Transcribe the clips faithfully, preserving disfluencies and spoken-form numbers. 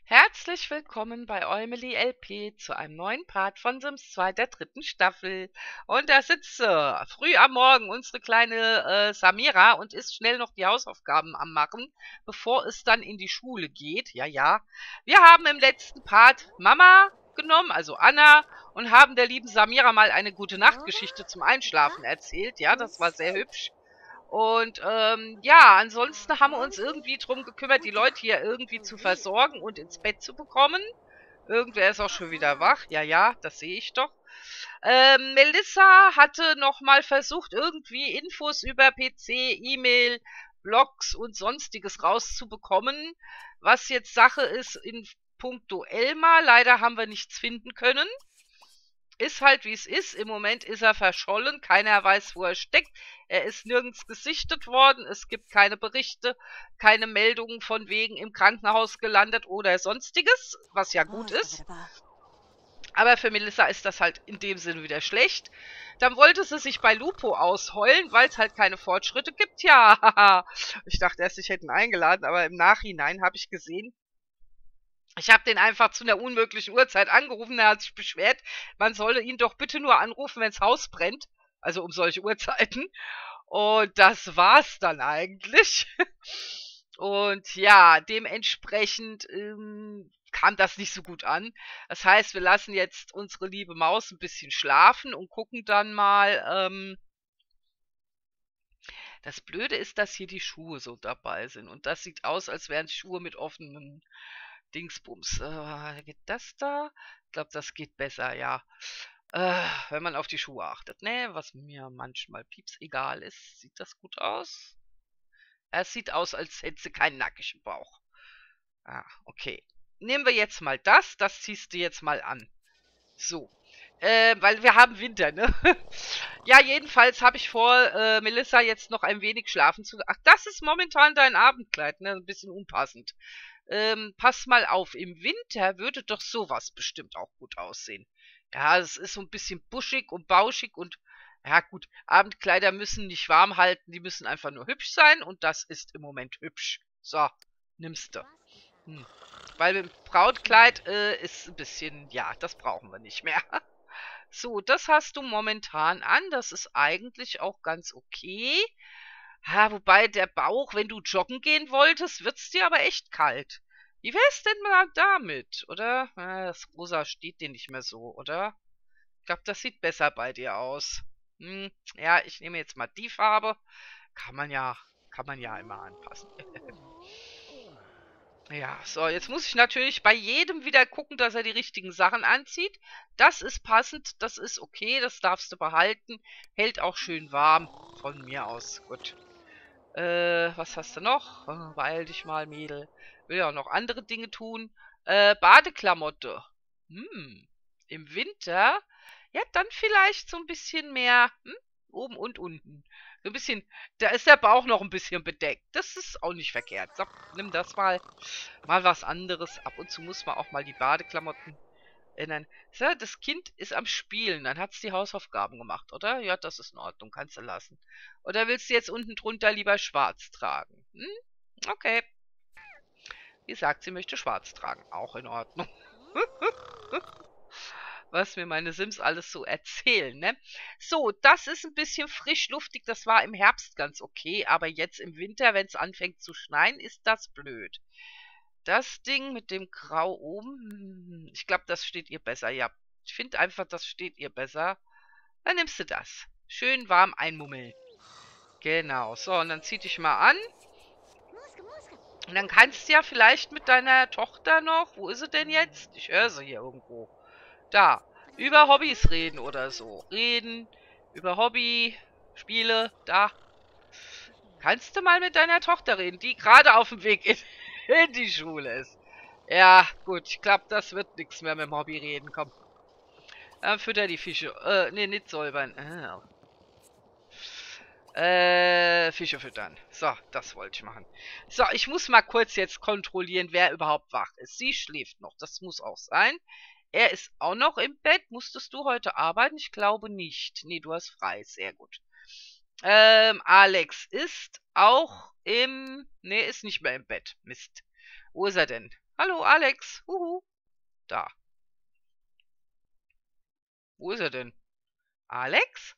Herzlich willkommen bei Eumeli L P zu einem neuen Part von Sims zwei der dritten Staffel. Und da sitzt sie früh am Morgen, unsere kleine äh, Samira, und ist schnell noch die Hausaufgaben am Machen, bevor es dann in die Schule geht. Ja, ja. Wir haben im letzten Part Mama genommen, also Anna, und haben der lieben Samira mal eine gute Nachtgeschichte zum Einschlafen erzählt. Ja, das war sehr hübsch. Und ähm, ja, ansonsten haben wir uns irgendwie drum gekümmert, die Leute hier irgendwie zu versorgen und ins Bett zu bekommen. Irgendwer ist auch schon wieder wach. Ja, ja, das sehe ich doch. Ähm, Melissa hatte nochmal versucht, irgendwie Infos über P C, E-Mail, Blogs und sonstiges rauszubekommen. Was jetzt Sache ist in puncto Elmar. Leider haben wir nichts finden können. Ist halt wie es ist. Im Moment ist er verschollen. Keiner weiß, wo er steckt. Er ist nirgends gesichtet worden. Es gibt keine Berichte, keine Meldungen von wegen im Krankenhaus gelandet oder sonstiges, was ja gut ist. Aber für Melissa ist das halt in dem Sinne wieder schlecht. Dann wollte sie sich bei Lupo ausheulen, weil es halt keine Fortschritte gibt. Ja, ich dachte erst, ich hätte ihn eingeladen, aber im Nachhinein habe ich gesehen, ich habe den einfach zu einer unmöglichen Uhrzeit angerufen, er hat sich beschwert, man solle ihn doch bitte nur anrufen, wenns Haus brennt. Also um solche Uhrzeiten. Und das war's dann eigentlich. Und ja, dementsprechend ähm, kam das nicht so gut an. Das heißt, wir lassen jetzt unsere liebe Maus ein bisschen schlafen und gucken dann mal. Ähm, das Blöde ist, dass hier die Schuhe so dabei sind. Und das sieht aus, als wären Schuhe mit offenen Dingsbums. Äh, geht das da? Ich glaube, das geht besser, ja. Äh, wenn man auf die Schuhe achtet. Ne, was mir manchmal pieps egal ist. Sieht das gut aus? Es sieht aus, als hätte sie keinen nackigen Bauch. Ah, okay. Nehmen wir jetzt mal das. Das ziehst du jetzt mal an. So. Äh, weil wir haben Winter, ne? Ja, jedenfalls habe ich vor, äh, Melissa jetzt noch ein wenig schlafen zu... Ach, das ist momentan dein Abendkleid, ne? Ein bisschen unpassend. Ähm, pass mal auf, im Winter würde doch sowas bestimmt auch gut aussehen. Ja, es ist so ein bisschen buschig und bauschig und ja gut, Abendkleider müssen nicht warm halten, die müssen einfach nur hübsch sein und das ist im Moment hübsch. So, nimmst du. Hm. Weil mit dem Brautkleid äh, ist ein bisschen, ja, das brauchen wir nicht mehr. So, das hast du momentan an, das ist eigentlich auch ganz okay. Ja, wobei der Bauch, wenn du joggen gehen wolltest, wird's dir aber echt kalt. Wie wär's denn mal damit, oder? Ah, das Rosa steht dir nicht mehr so, oder? Ich glaube, das sieht besser bei dir aus. Hm, ja, ich nehme jetzt mal die Farbe. Kann man ja, kann man ja immer anpassen. Ja, so, jetzt muss ich natürlich bei jedem wieder gucken, dass er die richtigen Sachen anzieht. Das ist passend, das ist okay, das darfst du behalten. Hält auch schön warm von mir aus. Gut. Äh, was hast du noch? Äh, Beeil dich mal, Mädel. Will ja auch noch andere Dinge tun. Äh, Badeklamotte. Hm. Im Winter? Ja, dann vielleicht so ein bisschen mehr. Hm? Oben und unten. So ein bisschen. Da ist der Bauch noch ein bisschen bedeckt. Das ist auch nicht verkehrt. So, nimm das mal. Mal was anderes. Ab und zu muss man auch mal die Badeklamotten ändern. So, das Kind ist am Spielen. Dann hat es die Hausaufgaben gemacht, oder? Ja, das ist in Ordnung. Kannst du lassen. Oder willst du jetzt unten drunter lieber schwarz tragen? Hm? Okay. Wie sagt, sie möchte schwarz tragen. Auch in Ordnung. Was mir meine Sims alles so erzählen, ne? So, das ist ein bisschen frisch luftig. Das war im Herbst ganz okay. Aber jetzt im Winter, wenn es anfängt zu schneien, ist das blöd. Das Ding mit dem Grau oben, hm, ich glaube, das steht ihr besser. Ja, ich finde einfach, das steht ihr besser. Dann nimmst du das. Schön warm einmummeln. Genau. So, und dann zieh dich mal an. Und dann kannst du ja vielleicht mit deiner Tochter noch, wo ist sie denn jetzt? Ich höre sie hier irgendwo. Da. Über Hobbys reden oder so. Reden, über Hobby, Spiele, da. Kannst du mal mit deiner Tochter reden, die gerade auf dem Weg in, in die Schule ist. Ja, gut, ich glaube, das wird nichts mehr mit dem Hobby reden. Komm. Dann fütter die Fische. Äh, nee, nicht säubern. Äh, Fische füttern. So, das wollte ich machen. So, ich muss mal kurz jetzt kontrollieren, wer überhaupt wach ist. Sie schläft noch, das muss auch sein. Er ist auch noch im Bett. Musstest du heute arbeiten? Ich glaube nicht. Nee, du hast frei. Sehr gut. Ähm, Alex ist auch im... Nee, ist nicht mehr im Bett. Mist. Wo ist er denn? Hallo, Alex. Huhu. Da. Wo ist er denn? Alex?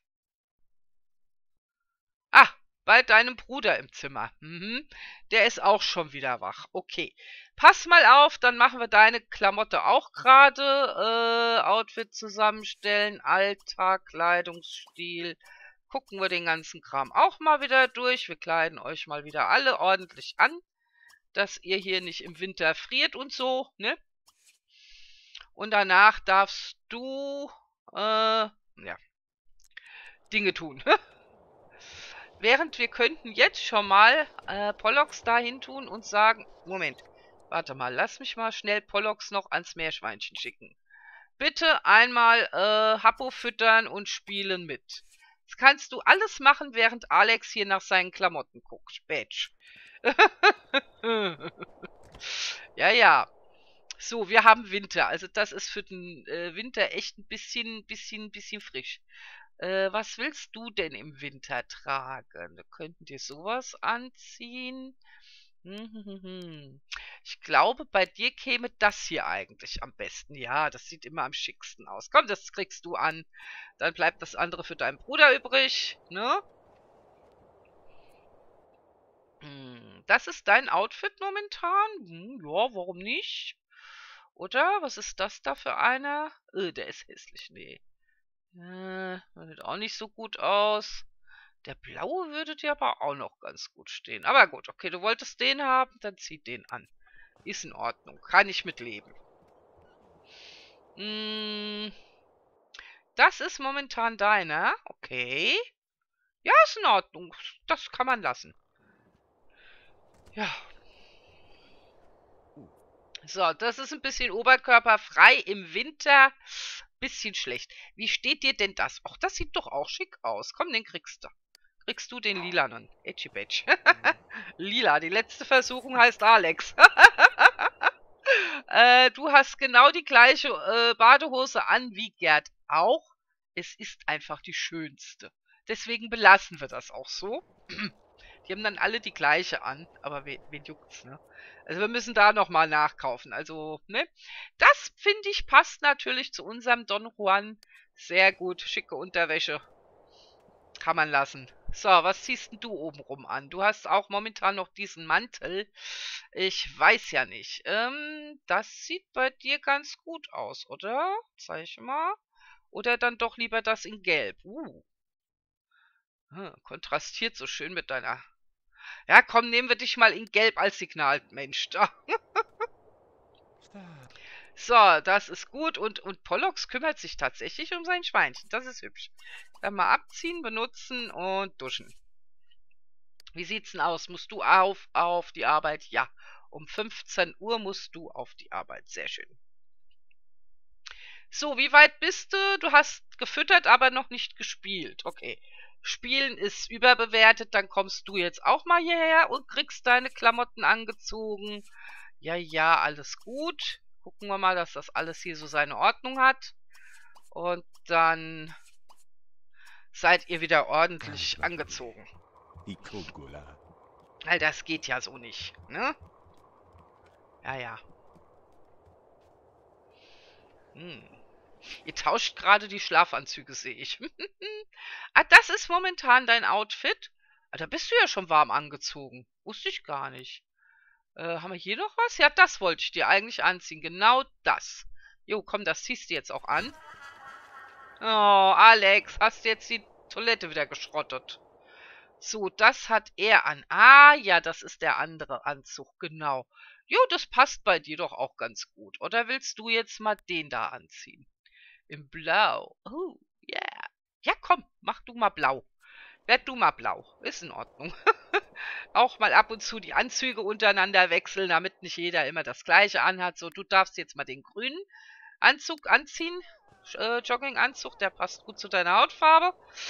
Ah, bei deinem Bruder im Zimmer. Mhm. Der ist auch schon wieder wach. Okay. Pass mal auf, dann machen wir deine Klamotte auch gerade. Äh, Outfit zusammenstellen, Alltag, Kleidungsstil. Gucken wir den ganzen Kram auch mal wieder durch. Wir kleiden euch mal wieder alle ordentlich an, dass ihr hier nicht im Winter friert und so, ne? Und danach darfst du, äh, ja, Dinge tun. Während wir könnten jetzt schon mal äh, Pollux dahin tun und sagen, Moment, warte mal, lass mich mal schnell Pollux noch ans Meerschweinchen schicken. Bitte einmal äh, Happo füttern und spielen mit. Das kannst du alles machen, während Alex hier nach seinen Klamotten guckt. Badge. Ja, ja. So, wir haben Winter. Also das ist für den äh, Winter echt ein bisschen, bisschen, bisschen frisch. Äh, was willst du denn im Winter tragen? Wir könnten dir sowas anziehen. Hm, hm, hm, hm. Ich glaube, bei dir käme das hier eigentlich am besten. Ja, das sieht immer am schicksten aus. Komm, das kriegst du an. Dann bleibt das andere für deinen Bruder übrig, ne? Hm, das ist dein Outfit momentan? Hm, ja, warum nicht? Oder? Was ist das da für einer? Äh, der ist hässlich. Nee. Äh, sieht auch nicht so gut aus. Der blaue würde dir aber auch noch ganz gut stehen. Aber gut, okay, du wolltest den haben, dann zieh den an. Ist in Ordnung. Kann ich mit leben. Hm, das ist momentan deiner. Okay. Ja, ist in Ordnung. Das kann man lassen. Ja. So, das ist ein bisschen oberkörperfrei im Winter. Bisschen schlecht. Wie steht dir denn das? Ach, das sieht doch auch schick aus. Komm, den kriegst du. Kriegst du den lilanen. Edgy Badge. Lila, die letzte Versuchung heißt Alex. äh, du hast genau die gleiche äh, Badehose an wie Gerd auch. Es ist einfach die schönste. Deswegen belassen wir das auch so. Die haben dann alle die gleiche an, aber wen, wen juckt's, ne? Also wir müssen da nochmal nachkaufen. Also, ne? Das, finde ich, passt natürlich zu unserem Don Juan. Sehr gut. Schicke Unterwäsche. Kann man lassen. So, was ziehst denn du obenrum an? Du hast auch momentan noch diesen Mantel. Ich weiß ja nicht. Ähm, das sieht bei dir ganz gut aus, oder? Zeig mal. Oder dann doch lieber das in Gelb. Uh. Hm, kontrastiert so schön mit deiner... Ja, komm, nehmen wir dich mal in Gelb als Signal, Mensch. Da. So, das ist gut. Und, und Pollux kümmert sich tatsächlich um sein Schweinchen. Das ist hübsch. Dann mal abziehen, benutzen und duschen. Wie sieht's denn aus? Musst du auf, auf die Arbeit? Ja. Um fünfzehn Uhr musst du auf die Arbeit. Sehr schön. So, wie weit bist du? Du hast gefüttert, aber noch nicht gespielt. Okay. Spielen ist überbewertet. Dann kommst du jetzt auch mal hierher und kriegst deine Klamotten angezogen. Ja, ja, alles gut. Gucken wir mal, dass das alles hier so seine Ordnung hat. Und dann seid ihr wieder ordentlich angezogen. Weil das geht ja so nicht, ne? Ja, ja. Hm. Ihr tauscht gerade die Schlafanzüge, sehe ich. Ah, das ist momentan dein Outfit? Ah, da bist du ja schon warm angezogen. Wusste ich gar nicht. Äh, haben wir hier noch was? Ja, das wollte ich dir eigentlich anziehen. Genau das. Jo, komm, das ziehst du jetzt auch an. Oh, Alex, hast du jetzt die Toilette wieder geschrottet? So, das hat er an. Ah, ja, das ist der andere Anzug, genau. Jo, das passt bei dir doch auch ganz gut. Oder willst du jetzt mal den da anziehen? Im Blau. Oh, yeah. Ja, komm, mach du mal blau. Werd du mal blau. Ist in Ordnung. Auch mal ab und zu die Anzüge untereinander wechseln, damit nicht jeder immer das gleiche anhat. So, du darfst jetzt mal den grünen Anzug anziehen. Äh, Jogginganzug, der passt gut zu deiner Hautfarbe.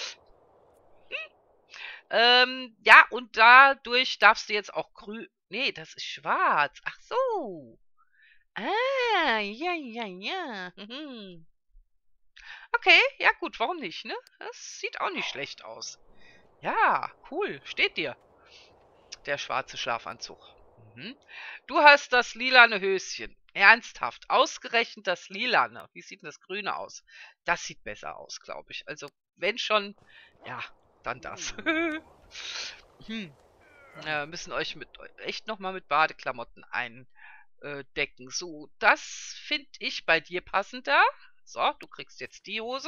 Ähm, ja, und dadurch darfst du jetzt auch grün... Nee, das ist schwarz. Ach so. Ah, ja, ja, ja. Mhm. Okay, ja gut, warum nicht, ne? Das sieht auch nicht schlecht aus. Ja, cool, steht dir. Der schwarze Schlafanzug. Mhm. Du hast das lilane Höschen. Ernsthaft. Ausgerechnet das lilane. Wie sieht denn das grüne aus? Das sieht besser aus, glaube ich. Also, wenn schon, ja, dann das. hm. Ja, müssen euch mit echt nochmal mit Badeklamotten eindecken. So, das finde ich bei dir passender. So, du kriegst jetzt die Hose.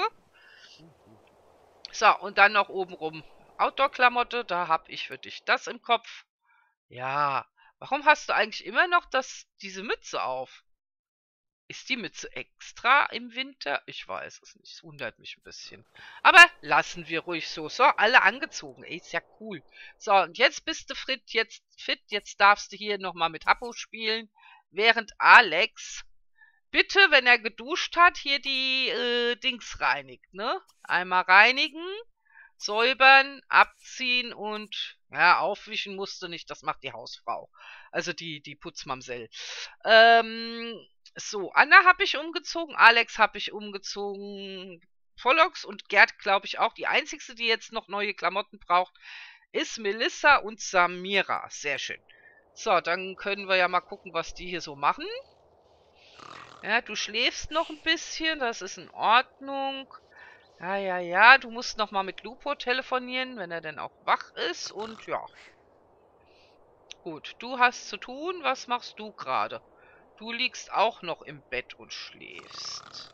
So, und dann noch obenrum Outdoor-Klamotte. Da habe ich für dich das im Kopf. Ja, warum hast du eigentlich immer noch das, diese Mütze auf? Ist die Mütze extra im Winter? Ich weiß es nicht. Es wundert mich ein bisschen. Aber lassen wir ruhig so. So, alle angezogen. Ey, ist ja cool. So, und jetzt bist du fit. Jetzt fit. Jetzt darfst du hier nochmal mit Apo spielen. Während Alex, bitte, wenn er geduscht hat, hier die äh, Dings reinigt, ne? Einmal reinigen. Säubern, abziehen und ja, aufwischen musste nicht, das macht die Hausfrau. Also die, die Putzmamsell. Ähm, so, Anna habe ich umgezogen, Alex habe ich umgezogen, Pollux und Gerd, glaube ich, auch. Die einzigste, die jetzt noch neue Klamotten braucht, ist Melissa und Samira. Sehr schön. So, dann können wir ja mal gucken, was die hier so machen. Ja, du schläfst noch ein bisschen, das ist in Ordnung. Ja, ja, ja, du musst nochmal mit Lupo telefonieren, wenn er denn auch wach ist. Und ja. Gut, du hast zu tun. Was machst du gerade? Du liegst auch noch im Bett und schläfst.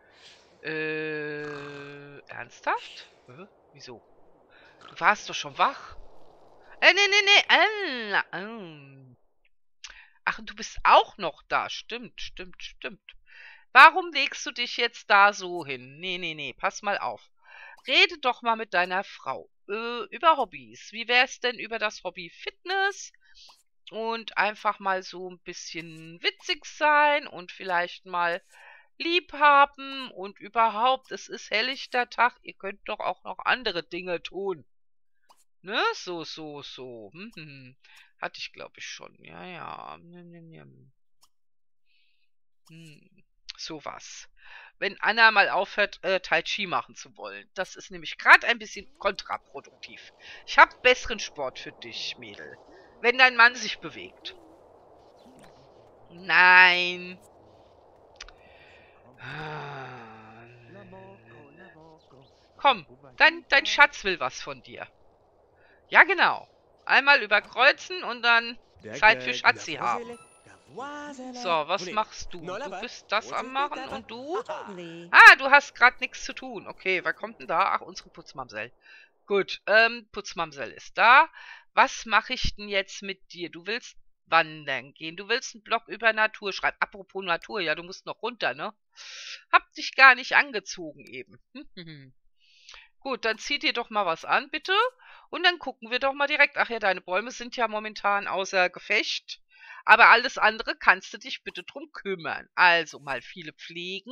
Äh, ernsthaft? Hä? Wieso? Du warst doch schon wach. Äh, nee, nee, nee. Äh, äh. Ach, du bist auch noch da. Stimmt, stimmt, stimmt. Warum legst du dich jetzt da so hin? Nee, nee, nee, pass mal auf. Rede doch mal mit deiner Frau äh, über Hobbys. Wie wär's denn über das Hobby Fitness? Und einfach mal so ein bisschen witzig sein und vielleicht mal lieb haben und überhaupt, es ist helllichter Tag, ihr könnt doch auch noch andere Dinge tun. Ne? So, so, so. Hm, hm, hm. Hatte ich, glaube ich, schon. Ja, ja. Hm. Sowas. Wenn Anna mal aufhört, äh, Tai Chi machen zu wollen. Das ist nämlich gerade ein bisschen kontraproduktiv. Ich habe besseren Sport für dich, Mädel. Wenn dein Mann sich bewegt. Nein. Komm, dein, dein Schatz will was von dir. Ja, genau. Einmal überkreuzen und dann Zeit für Schatzi haben. So, was machst du? Du bist das am Machen und du? Ah, du hast gerade nichts zu tun. Okay, wer kommt denn da? Ach, unsere Putzmamsell. Gut, ähm, Putzmamsell ist da. Was mache ich denn jetzt mit dir? Du willst wandern gehen. Du willst einen Blog über Natur schreiben. Apropos Natur, ja, du musst noch runter, ne? Hab dich gar nicht angezogen eben. Gut, dann zieh dir doch mal was an, bitte. Und dann gucken wir doch mal direkt. Ach ja, deine Bäume sind ja momentan außer Gefecht. Aber alles andere kannst du dich bitte drum kümmern. Also mal viele pflegen.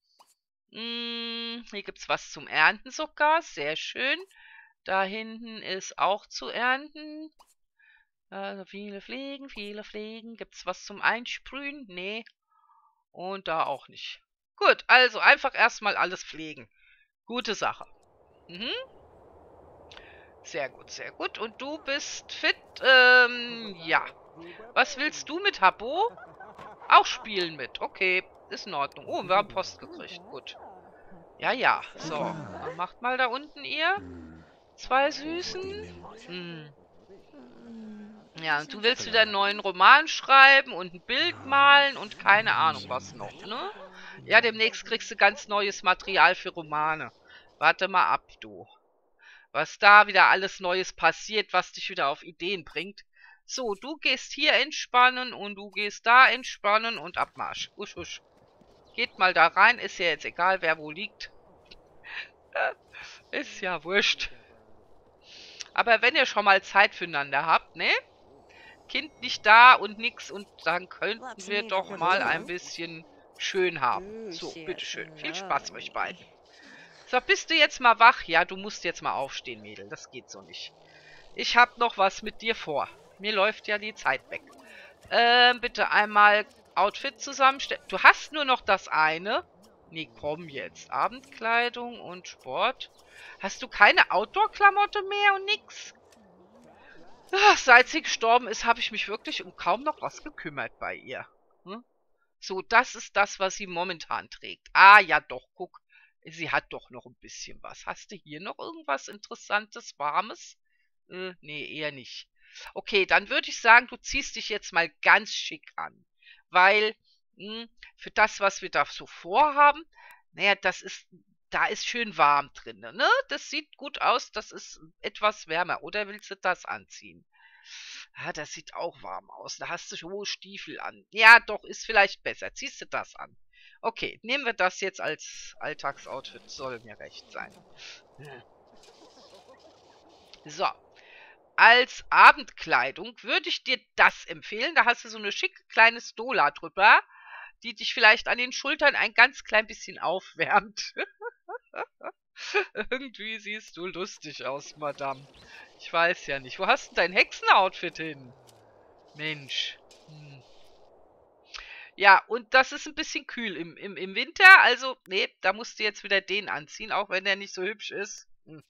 Hm, hier gibt es was zum Ernten sogar. Sehr schön. Da hinten ist auch zu ernten. Also viele pflegen, viele pflegen. Gibt es was zum Einsprühen? Nee. Und da auch nicht. Gut, also einfach erstmal alles pflegen. Gute Sache. Mhm. Sehr gut, sehr gut. Und du bist fit? Ähm, ja. Was willst du mit Habbo? Auch spielen mit. Okay, ist in Ordnung. Oh, wir haben Post gekriegt. Gut. Ja, ja. So, dann macht mal da unten ihr. Zwei Süßen. Hm. Ja, und du willst wieder einen neuen Roman schreiben und ein Bild malen und keine Ahnung was noch, ne? Ja, demnächst kriegst du ganz neues Material für Romane. Warte mal ab, du. Was da wieder alles Neues passiert, was dich wieder auf Ideen bringt. So, du gehst hier entspannen und du gehst da entspannen und Abmarsch. Usch, usch. Geht mal da rein, ist ja jetzt egal, wer wo liegt. Ist ja wurscht. Aber wenn ihr schon mal Zeit füreinander habt, ne? Kind nicht da und nix und dann könnten wir doch mal ein bisschen schön haben. So, bitteschön. Viel Spaß euch beiden. So, bist du jetzt mal wach? Ja, du musst jetzt mal aufstehen, Mädel. Das geht so nicht. Ich hab noch was mit dir vor. Mir läuft ja die Zeit weg. Ähm, bitte einmal Outfit zusammenstellen. Du hast nur noch das eine. Nee, komm jetzt. Abendkleidung und Sport. Hast du keine Outdoor-Klamotte mehr und nix? Ach, seit sie gestorben ist, habe ich mich wirklich um kaum noch was gekümmert bei ihr. Hm? So, das ist das, was sie momentan trägt. Ah, ja doch, guck. Sie hat doch noch ein bisschen was. Hast du hier noch irgendwas Interessantes, Warmes? Äh, nee, eher nicht. Okay, dann würde ich sagen, du ziehst dich jetzt mal ganz schick an. Weil, mh, für das, was wir da so vorhaben, naja, das ist, da ist schön warm drin, ne? Das sieht gut aus, das ist etwas wärmer. Oder willst du das anziehen? Ah, das sieht auch warm aus. Da hast du hohe Stiefel an. Ja, doch, ist vielleicht besser. Ziehst du das an? Okay, nehmen wir das jetzt als Alltagsoutfit. Soll mir recht sein. So. Als Abendkleidung würde ich dir das empfehlen. Da hast du so eine schicke kleine Stola drüber, die dich vielleicht an den Schultern ein ganz klein bisschen aufwärmt. Irgendwie siehst du lustig aus, Madame. Ich weiß ja nicht. Wo hast du dein Hexenoutfit hin? Mensch. Hm. Ja, und das ist ein bisschen kühl im, im, im Winter. Also, nee, da musst du jetzt wieder den anziehen, auch wenn der nicht so hübsch ist. Hm.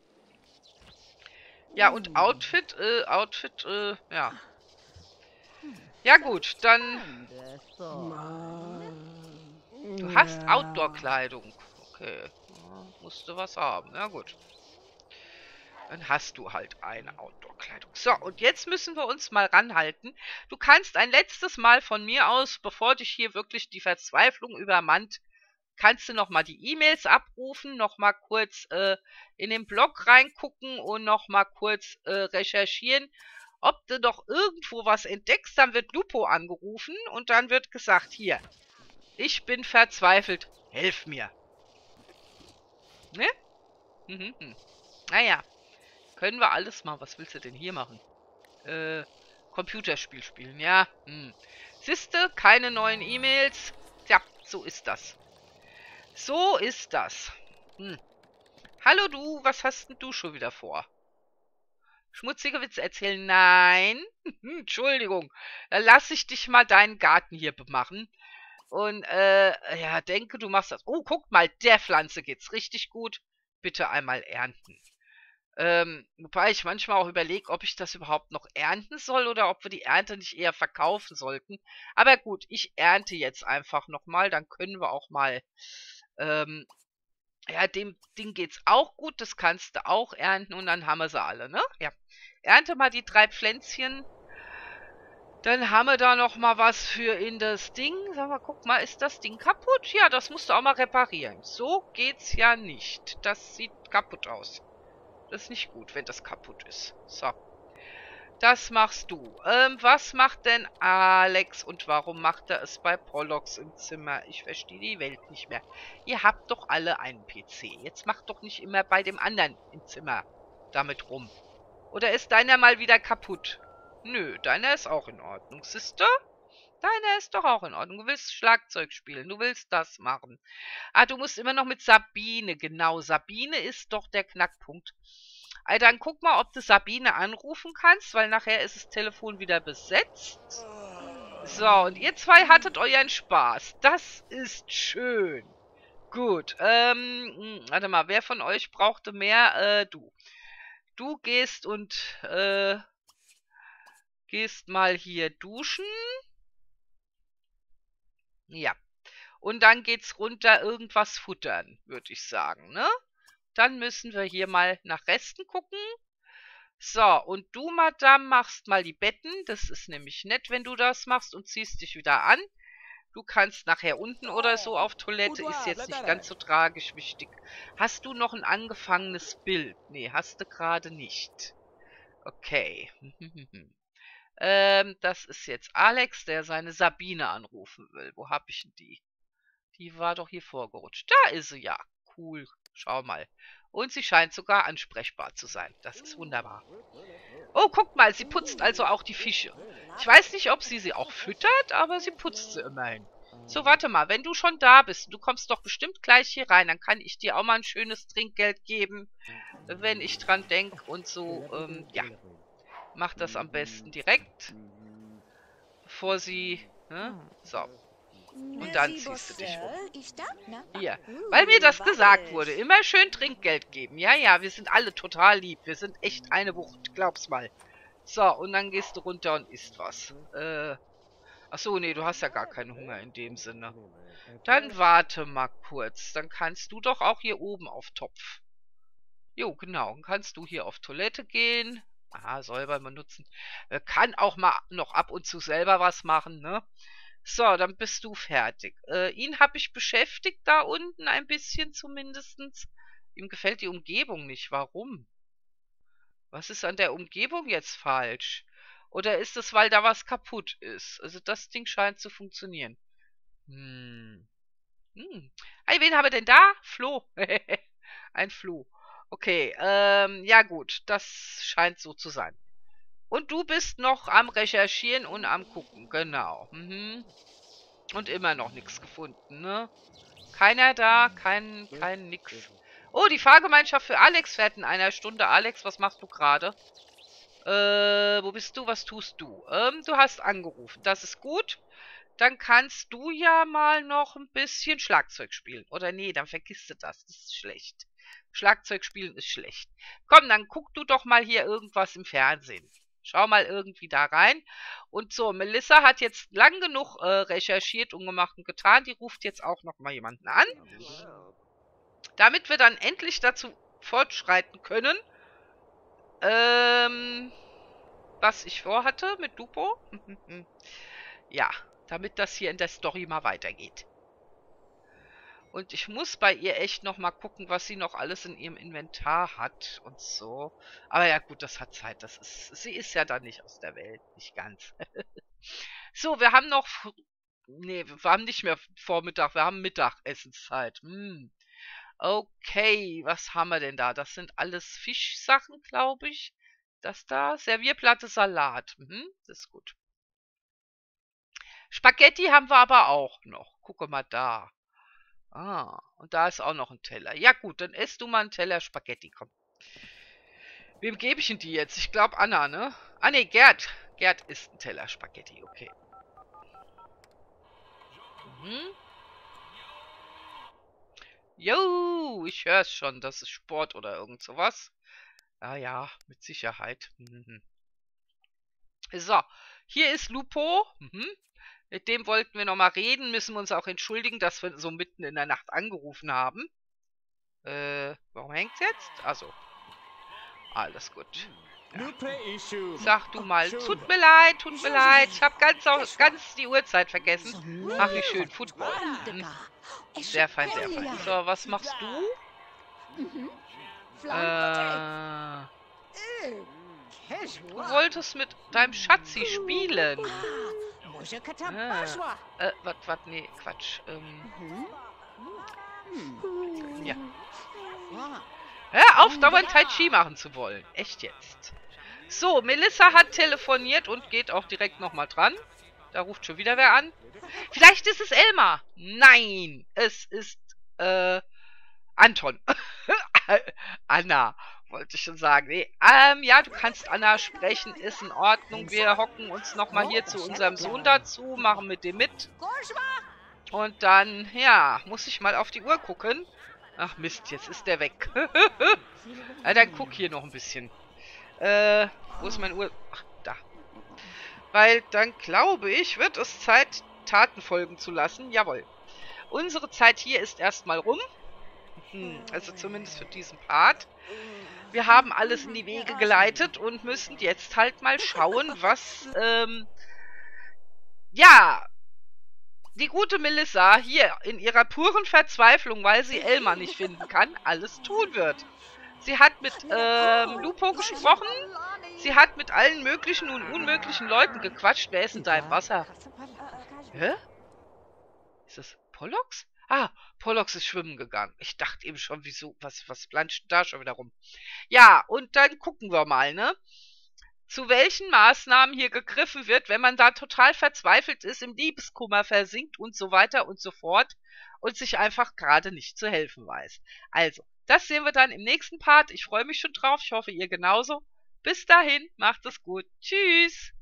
Ja, und Outfit, äh, Outfit, äh, ja. Ja gut, dann... Du hast Outdoor-Kleidung. Okay, ja, musst du was haben. Na gut. Dann hast du halt eine Outdoor-Kleidung. So, und jetzt müssen wir uns mal ranhalten. Du kannst ein letztes Mal von mir aus, bevor dich hier wirklich die Verzweiflung übermannt, kannst du nochmal die E-Mails abrufen, nochmal kurz äh, in den Blog reingucken und nochmal kurz äh, recherchieren, ob du doch irgendwo was entdeckst. Dann wird Lupo angerufen und dann wird gesagt, hier, ich bin verzweifelt, helf mir. Ne? Mhm. Mhm. Naja, können wir alles mal. Was willst du denn hier machen? Äh, Computerspiel spielen, ja. Hm. Siehste, keine neuen E-Mails. Ja, so ist das. So ist das. Hm. Hallo du, was hast denn du schon wieder vor? Schmutzige Witze erzählen? Nein. Entschuldigung. Dann lass ich dich mal deinen Garten hier bemachen. Und, äh, ja, denke, du machst das. Oh, guck mal, der Pflanze geht's richtig gut. Bitte einmal ernten. Ähm, wobei ich manchmal auch überlege, ob ich das überhaupt noch ernten soll oder ob wir die Ernte nicht eher verkaufen sollten. Aber gut, ich ernte jetzt einfach nochmal. Dann können wir auch mal, ähm, ja, dem Ding geht's auch gut. Das kannst du auch ernten und dann haben wir sie alle, ne? Ja. Ernte mal die drei Pflänzchen. Dann haben wir da noch mal was für in das Ding. Sag mal, guck mal, ist das Ding kaputt? Ja, das musst du auch mal reparieren. So geht's ja nicht. Das sieht kaputt aus. Das ist nicht gut, wenn das kaputt ist. So. Das machst du. Ähm, was macht denn Alex und warum macht er es bei Pollux im Zimmer? Ich verstehe die Welt nicht mehr. Ihr habt doch alle einen P C. Jetzt macht doch nicht immer bei dem anderen im Zimmer damit rum. Oder ist deiner mal wieder kaputt? Nö, deiner ist auch in Ordnung. Sister? Deiner ist doch auch in Ordnung. Du willst Schlagzeug spielen. Du willst das machen. Ah, du musst immer noch mit Sabine. Genau, Sabine ist doch der Knackpunkt. Also dann guck mal, ob du Sabine anrufen kannst, weil nachher ist das Telefon wieder besetzt. So, und ihr zwei hattet euren Spaß. Das ist schön. Gut, ähm, warte mal, wer von euch brauchte mehr? Äh, du. Du gehst und, äh, gehst mal hier duschen. Ja. Und dann geht's runter irgendwas futtern, würde ich sagen, ne? Dann müssen wir hier mal nach Resten gucken. So, und du, Madame, machst mal die Betten. Das ist nämlich nett, wenn du das machst und ziehst dich wieder an. Du kannst nachher unten oder so auf Toilette. Ist jetzt nicht ganz so tragisch wichtig. Hast du noch ein angefangenes Bild? Nee, hast du gerade nicht. Okay. ähm, das ist jetzt Alex, der seine Sabine anrufen will. Wo hab ich denn die? Die war doch hier vorgerutscht. Da ist sie ja. Cool. Schau mal. Und sie scheint sogar ansprechbar zu sein. Das ist wunderbar. Oh, guck mal, sie putzt also auch die Fische. Ich weiß nicht, ob sie sie auch füttert, aber sie putzt sie immerhin. So, warte mal, wenn du schon da bist, du kommst doch bestimmt gleich hier rein, dann kann ich dir auch mal ein schönes Trinkgeld geben, wenn ich dran denke und so. Ähm, ja, mach das am besten direkt, bevor sie... Ne? So. Und dann ziehst du dich um. Hier, weil mir das gesagt wurde. Immer schön Trinkgeld geben. Ja, ja, wir sind alle total lieb. Wir sind echt eine Wucht, glaub's mal. So, und dann gehst du runter und isst was. Äh, achso, nee, du hast ja gar keinen Hunger in dem Sinne. Dann warte mal kurz. Dann kannst du doch auch hier oben auf Topf. Jo, genau. Dann kannst du hier auf Toilette gehen. Aha, säubern benutzen. Äh, kann auch mal noch ab und zu selber was machen, ne? So, dann bist du fertig. Äh, ihn habe ich beschäftigt da unten ein bisschen zumindestens. Ihm gefällt die Umgebung nicht. Warum? Was ist an der Umgebung jetzt falsch? Oder ist es, weil da was kaputt ist? Also das Ding scheint zu funktionieren. Hm. Hm. Hey, wen haben wir denn da? Flo. Ein Flo. Okay, ähm, ja gut, das scheint so zu sein. Und du bist noch am Recherchieren und am Gucken, genau. Mhm. Und immer noch nichts gefunden, ne? Keiner da, kein, kein nix. Oh, die Fahrgemeinschaft für Alex fährt in einer Stunde. Alex, was machst du gerade? Äh, wo bist du? Was tust du? Ähm, du hast angerufen. Das ist gut. Dann kannst du ja mal noch ein bisschen Schlagzeug spielen. Oder nee, dann vergisst du das. Das ist schlecht. Schlagzeug spielen ist schlecht. Komm, dann guck du doch mal hier irgendwas im Fernsehen. Schau mal irgendwie da rein. Und so, Melissa hat jetzt lang genug äh, recherchiert und gemacht und getan. Die ruft jetzt auch noch mal jemanden an. Damit wir dann endlich dazu fortschreiten können, ähm, was ich vorhatte mit Lupo. Ja, damit das hier in der Story mal weitergeht. Und ich muss bei ihr echt noch mal gucken, was sie noch alles in ihrem Inventar hat und so. Aber ja gut, das hat Zeit. Das ist, sie ist ja dann nicht aus der Welt. Nicht ganz. So, wir haben noch... Nee, wir haben nicht mehr Vormittag. Wir haben Mittagessenszeit. Hm. Okay, was haben wir denn da? Das sind alles Fischsachen, glaube ich. Das da. Servierplatte, Salat. Mhm, das ist gut. Spaghetti haben wir aber auch noch. Gucke mal da. Ah, und da ist auch noch ein Teller. Ja gut, dann isst du mal einen Teller Spaghetti, komm. Wem gebe ich denn die jetzt? Ich glaube Anna, ne? Ah ne, Gerd. Gerd isst einen Teller Spaghetti, okay. Mhm. Jo, ich höre es schon, das ist Sport oder irgend sowas. Ah ja, mit Sicherheit. Mhm. So, hier ist Lupo. Mhm. Mit dem wollten wir nochmal reden. Müssen wir uns auch entschuldigen, dass wir so mitten in der Nacht angerufen haben. Äh, warum hängt's jetzt? Also, alles gut. Ja. Sag du mal, tut mir leid, tut mir leid. Ich habe ganz, auch, ganz die Uhrzeit vergessen. Ach, wie schön, Football. Hm. Sehr fein, sehr fein. So, was machst du? Äh... Du wolltest mit deinem Schatzi spielen. Ah. Äh, wat, wat, nee, Quatsch. Ähm. Ja. Hör auf, dauernd Tai Chi machen zu wollen. Echt jetzt. So, Melissa hat telefoniert und geht auch direkt nochmal dran. Da ruft schon wieder wer an. Vielleicht ist es Elmar. Nein, es ist, äh, Anton. Anna. Wollte ich schon sagen. Nee, ähm, ja, du kannst Anna sprechen, ist in Ordnung. Wir hocken uns nochmal hier zu unserem Sohn dazu, machen mit dem mit. Und dann, ja, muss ich mal auf die Uhr gucken. Ach Mist, jetzt ist der weg. Ja, dann guck hier noch ein bisschen. Äh, wo ist meine Uhr? Ach, da. Weil dann, glaube ich, wird es Zeit, Taten folgen zu lassen. Jawohl. Unsere Zeit hier ist erstmal rum. Hm, also zumindest für diesen Part. Wir haben alles in die Wege geleitet und müssen jetzt halt mal schauen, was, ähm, ja, die gute Melissa hier in ihrer puren Verzweiflung, weil sie Elmar nicht finden kann, alles tun wird. Sie hat mit, ähm, Lupo gesprochen, sie hat mit allen möglichen und unmöglichen Leuten gequatscht. Wer ist denn da im Wasser? Hä? Ist das Pollux? Ah, Pollux ist schwimmen gegangen. Ich dachte eben schon, wieso, was, was planscht da schon wieder rum? Ja, und dann gucken wir mal, ne? Zu welchen Maßnahmen hier gegriffen wird, wenn man da total verzweifelt ist, im Liebeskummer versinkt und so weiter und so fort und sich einfach gerade nicht zu helfen weiß. Also, das sehen wir dann im nächsten Part. Ich freue mich schon drauf. Ich hoffe, ihr genauso. Bis dahin, macht es gut. Tschüss.